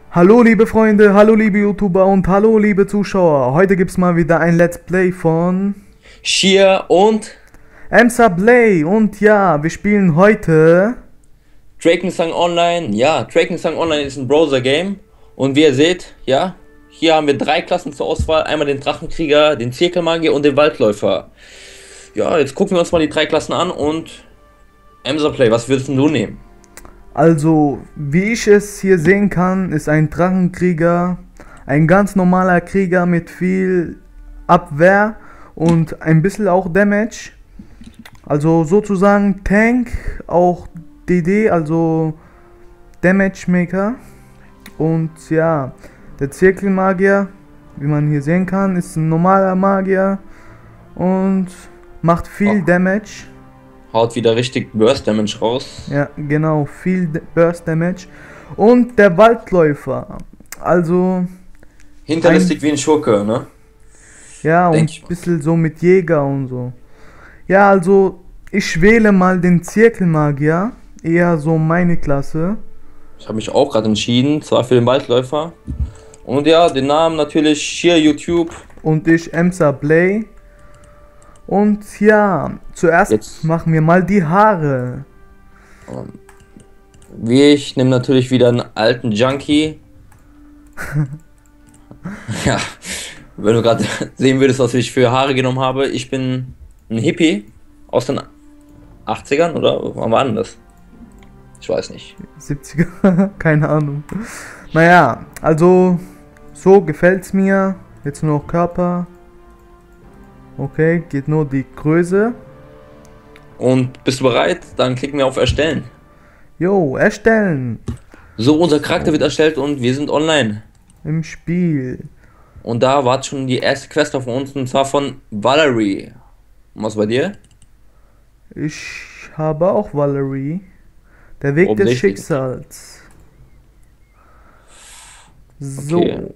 Hallo liebe Freunde, hallo liebe YouTuber und hallo liebe Zuschauer. Heute gibt's mal wieder ein Let's Play von Shia und Emsa Play und ja, wir spielen heute. Drakensang Online. Ja, Drakensang Online ist ein Browser-Game. Und wie ihr seht, ja, hier haben wir drei Klassen zur Auswahl. Einmal den Drachenkrieger, den Zirkelmagier und den Waldläufer. Ja, jetzt gucken wir uns mal die drei Klassen an und Emsa Play, was würdest denn du nehmen? Also, wie ich es hier sehen kann, ist ein Drachenkrieger ein ganz normaler Krieger mit viel Abwehr und ein bisschen auch Damage. Also sozusagen Tank, auch DD, also Damage Maker. Und ja, der Zirkelmagier, wie man hier sehen kann, ist ein normaler Magier und macht viel Oh, Damage. haut wieder richtig Burst Damage raus. Ja, genau, viel Burst Damage. Und der Waldläufer, also Hinterlistig wie ein Schurke, ne? ja, Denke und ich ein mal. bisschen so mit Jäger und so. Ja, also ich wähle mal den Zirkelmagier, eher so meine Klasse. Ich habe mich auch gerade entschieden, zwar für den Waldläufer. Und ja, den Namen natürlich Shia YouTube. Und ich Emsa Play. Und ja, zuerst Jetzt. machen wir mal die Haare. Ich nehme natürlich wieder einen alten Junkie. Ja, wenn du gerade sehen würdest, was ich für Haare genommen habe. Ich bin ein Hippie aus den 80ern oder wann war denn das? Ich weiß nicht. 70er, keine Ahnung. Naja, also so gefällt's mir. Jetzt nur noch Körper. Okay, geht nur die Größe. Und bist du bereit? Dann klicken wir auf Erstellen. Jo, erstellen. So, unser Charakter wird erstellt und wir sind online. Im Spiel. Und da wartet schon die erste Quest auf uns und zwar von Valerie. Und was bei dir? Ich habe auch Valerie. Der Weg des Offensichtlich. Schicksals. So. Okay.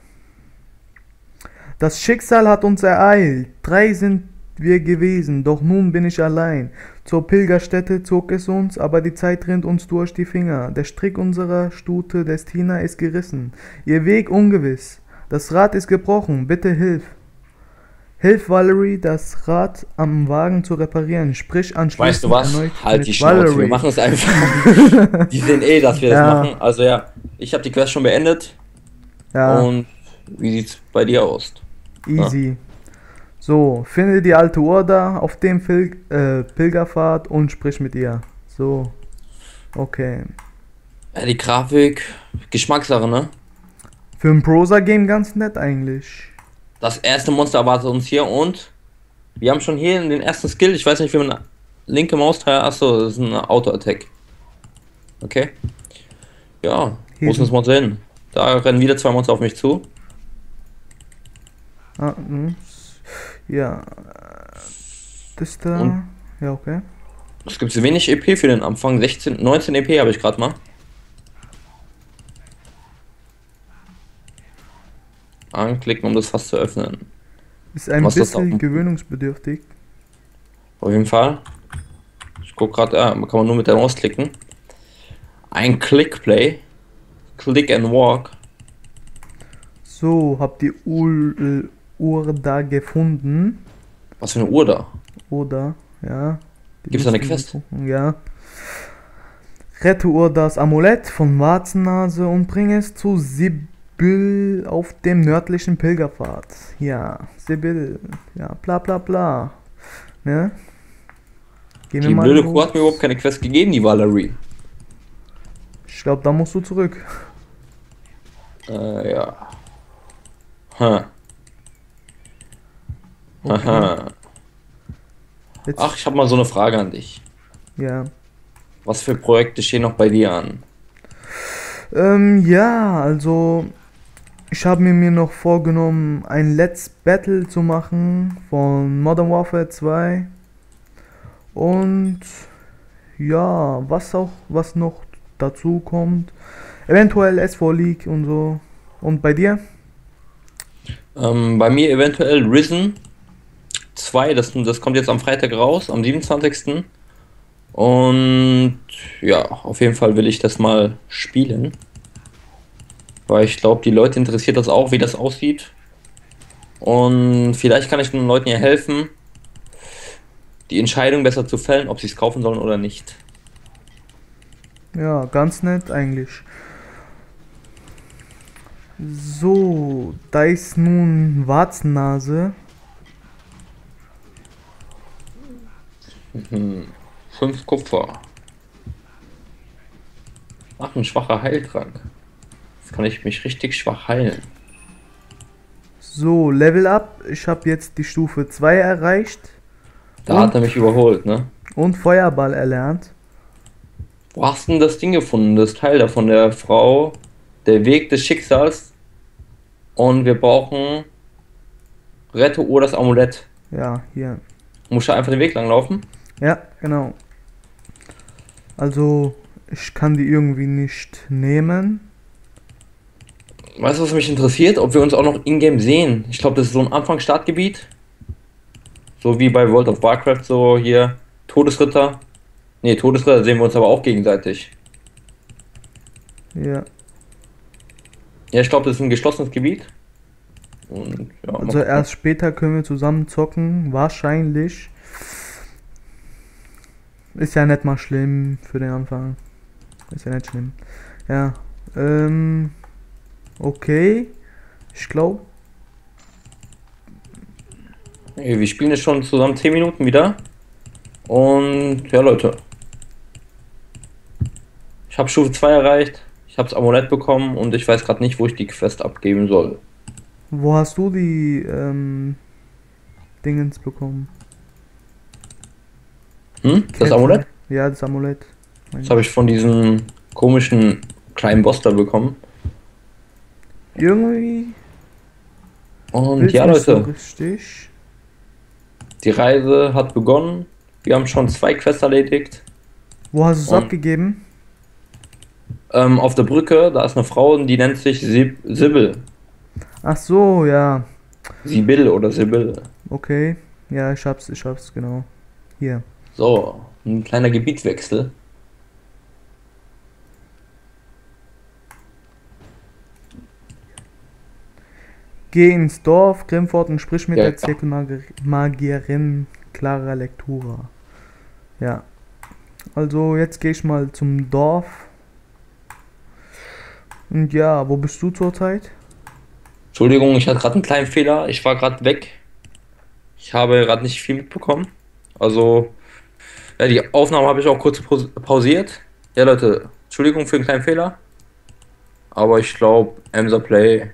Das Schicksal hat uns ereilt. 3 sind wir gewesen, doch nun bin ich allein. Zur Pilgerstätte zog es uns, aber die Zeit rinnt uns durch die Finger. Der Strick unserer Stute Destina ist gerissen. Ihr Weg ungewiss. Das Rad ist gebrochen. Bitte hilf. Hilf Valerie, das Rad am Wagen zu reparieren. Sprich Weißt anschließend du was? erneut Halt mit die Schnauze. Wir Valerie. machen es einfach. Die sehen eh, dass wir das Ja, machen. Also ja, ich habe die Quest schon beendet. ja, Und wie sieht's bei dir aus? Ja. easy. So, finde die alte Uhr da auf dem Pilgerpfad und sprich mit ihr. So, okay. Ja, die Grafik, Geschmackssache, ne? Für ein Prosa-Game ganz nett eigentlich. Das erste Monster erwartet uns hier und wir haben schon hier den ersten Skill. Ich weiß nicht, wie man linke Mausteil. Achso, das ist ein Auto-Attack. Okay. Ja, Hier wo ist das sind, Monster hin? Da rennen wieder zwei Monster auf mich zu. hm, ja, das da. Und Ja, okay. es gibt so wenig EP für den Anfang. 16, 19 EP habe ich gerade mal. Anklicken, um das Fass zu öffnen. Ist ein Was ist das bisschen da? gewöhnungsbedürftig. Auf jeden Fall. Ich guck gerade, ja, kann man nur mit der Maus klicken. Ein Click-Play. Click and Walk. So, habt ihr Uhr da gefunden? Was für eine Uhr da? Oder, ja. Die Gibt's da eine müssten wir Quest? suchen, ja. Rette das Amulett von Warzennase und bring es zu Sibyl auf dem nördlichen Pilgerpfad. Ja, Sibyl. Ja, bla bla bla. Ne? Gehen wir Die mal blöde Kuh hat mir los. überhaupt keine Quest gegeben, die Valerie. Ich glaube, da musst du zurück. Ja. Ha. Okay. Aha. Jetzt, Ach, ich habe mal so eine Frage an dich. ja. Was für Projekte stehen noch bei dir an? Ja, also ich habe mir noch vorgenommen, ein Let's Battle zu machen von Modern Warfare 2 und ja, was noch dazu kommt, eventuell S4 League und so. Und bei dir? Bei mir eventuell Risen 2, das kommt jetzt am Freitag raus, am 27. Und ja, auf jeden Fall will ich das mal spielen. weil ich glaube, die Leute interessiert das auch, wie das aussieht. Und vielleicht kann ich den Leuten ja helfen, die Entscheidung besser zu fällen, ob sie es kaufen sollen oder nicht. Ja, ganz nett eigentlich. So, da ist nun Warzennase. 5 Kupfer. Ach, ein schwacher Heiltrank. Jetzt kann ich mich richtig schwach heilen. So, Level Up. Ich habe jetzt die Stufe 2 erreicht. Da hat er mich überholt, ne? Und Feuerball erlernt. Wo hast du denn das Ding gefunden? Das Teil da von der Frau. Der Weg des Schicksals. Und wir brauchen Rette oder das Amulett. Ja, hier. Muss ich einfach den Weg lang laufen? Ja, genau. Also, ich kann die irgendwie nicht nehmen. Weißt du, was mich interessiert? Ob wir uns auch noch in-game sehen. Ich glaube, das ist so ein Anfangsstartgebiet. So wie bei World of Warcraft, so hier Todesritter. Ne, Todesritter sehen wir uns aber auch gegenseitig. Ja. Ja, ich glaube, das ist ein geschlossenes Gebiet. Und ja, mal Also gucken. erst später können wir zusammen zocken. Wahrscheinlich. Ist ja nicht mal schlimm für den Anfang. Ist ja nicht schlimm. Ja. Okay. Ich glaube. Okay, wir spielen jetzt schon zusammen 10 Minuten wieder. Und ja, Leute. Ich habe Stufe 2 erreicht. Ich habe das Amulett bekommen und ich weiß gerade nicht, wo ich die Quest abgeben soll. Wo hast du die Dingens bekommen? Das Kette. Amulett? Ja, das Amulett. Das habe ich von diesem komischen kleinen Boss da bekommen. Irgendwie Und will's ja, nicht so Leute, richtig. die Reise hat begonnen. Wir haben schon 2 Quests erledigt. Wo hast du es Und abgegeben? auf der Brücke, da ist eine Frau, die nennt sich Sibyl. Ach so, ja. Sibyl oder Sibyl. Okay. Ja, ich hab's, genau. Hier. So, ein kleiner Gebietswechsel. Geh ins Dorf, Grimfort und sprich mit Ja, der Zirkelmagierin Clara Lectura. Ja. Also jetzt gehe ich mal zum Dorf. Und ja, wo bist du zurzeit? Entschuldigung, ich hatte gerade einen kleinen Fehler. Ich war gerade weg. Ich habe gerade nicht viel mitbekommen. Also, ja, die Aufnahme habe ich auch kurz pausiert. Ja, Leute, Entschuldigung für den kleinen Fehler. Aber ich glaube, Emser Play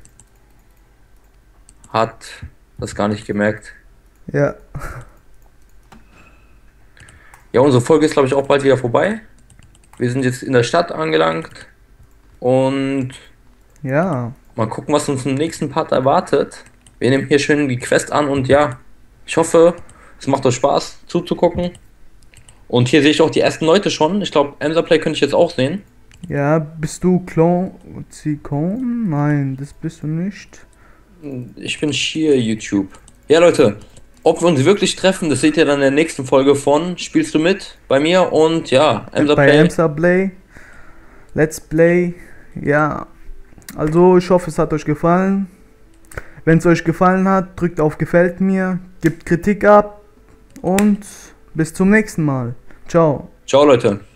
hat das gar nicht gemerkt. Ja. Ja, unsere Folge ist, glaube ich, auch bald wieder vorbei. Wir sind jetzt in der Stadt angelangt. Und Ja. mal gucken, was uns im nächsten Part erwartet. Wir nehmen hier schön die Quest an und ja, ich hoffe, es macht euch Spaß zuzugucken. Und hier sehe ich auch die ersten Leute schon. Ich glaube, Emserplay könnte ich jetzt auch sehen. Ja, bist du Zikon? Nein, das bist du nicht. Ich bin hier YouTube. Ja, Leute, ob wir uns wirklich treffen, das seht ihr dann in der nächsten Folge von Spielst du mit bei mir und ja, Bei Emserplay. Emserplay. Let's Play. Ja. Also, ich hoffe, es hat euch gefallen. Wenn es euch gefallen hat, drückt auf Gefällt mir, gebt Kritik ab und bis zum nächsten Mal. Ciao. Ciao, Leute.